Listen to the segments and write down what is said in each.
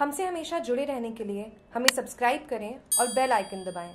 हमसे हमेशा जुड़े रहने के लिए हमें सब्सक्राइब करें और बेल आइकन दबाएं।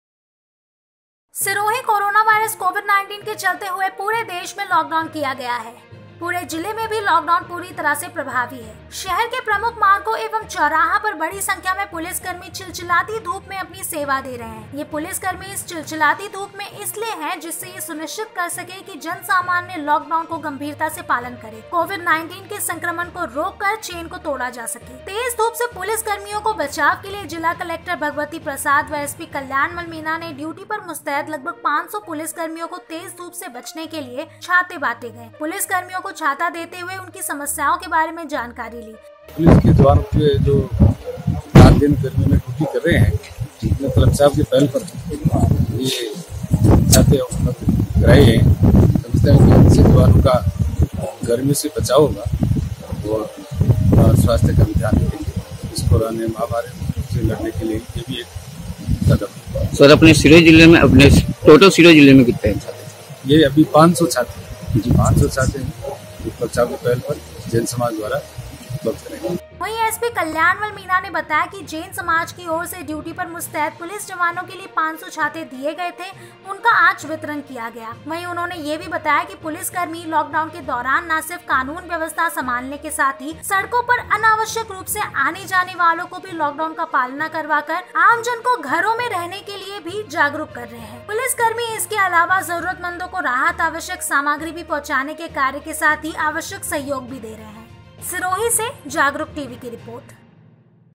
सिरोही कोरोना वायरस कोविड-19 के चलते हुए पूरे देश में लॉकडाउन किया गया है। पूरे जिले में भी लॉकडाउन पूरी तरह से प्रभावी है। शहर के प्रमुख मार्गों एवं चौराहा पर बड़ी संख्या में पुलिसकर्मी चिलचिलाती धूप में अपनी सेवा दे रहे हैं। ये पुलिसकर्मी इस चिलचिलाती धूप में इसलिए हैं जिससे ये सुनिश्चित कर सके कि जन सामान्य लॉकडाउन को गंभीरता से पालन करे, कोविड-19 के संक्रमण को रोककर चेन को तोड़ा जा सके। तेज धूप से पुलिस कर्मियों को बचाव के लिए जिला कलेक्टर भगवती प्रसाद व एसपी कल्याणमल मीना ने ड्यूटी पर मुस्तैद लगभग 500 पुलिस कर्मियों को तेज धूप से बचने के लिए छाते बांटे गए। पुलिस कर्मियों को छाता देते हुए उनकी समस्याओं के बारे में जानकारी ली। पुलिस के जवानों के जो 4 दिन गर्मी में ड्यूटी कर रहे हैं, कलेक्टर साहब की पहल पर ये छाते कराए हैं। समझते हैं कि इससे जवानों का गर्मी से बचाव होगा और स्वास्थ्य का भी ध्यान रखेंगे। इस कोरोना महामारी से लड़ने के लिए ये भी एक कदम। सर, अपने सिरोही जिले में टोटल सिरोही जिले में कितने हैं छाते? ये अभी 500 छाते हैं जी, 500 छाते हैं। बचाव की पहल पर जैन समाज द्वारा उपलब्ध करेंगे। वहीं एसपी कल्याणमल मीना ने बताया कि जैन समाज की ओर से ड्यूटी पर मुस्तैद पुलिस जवानों के लिए 500 छाते दिए गए थे, उनका आज वितरण किया गया। वहीं उन्होंने ये भी बताया कि पुलिसकर्मी लॉकडाउन के दौरान न सिर्फ कानून व्यवस्था संभालने के साथ ही सड़कों पर अनावश्यक रूप से आने जाने वालों को भी लॉकडाउन का पालना करवाकर आमजन को घरों में रहने के लिए भी जागरूक कर रहे हैं। पुलिसकर्मी इसके अलावा जरूरतमंदों को राहत आवश्यक सामग्री भी पहुँचाने के कार्य के साथ ही आवश्यक सहयोग भी दे रहे हैं। सिरोही से जागरूक टीवी की रिपोर्ट।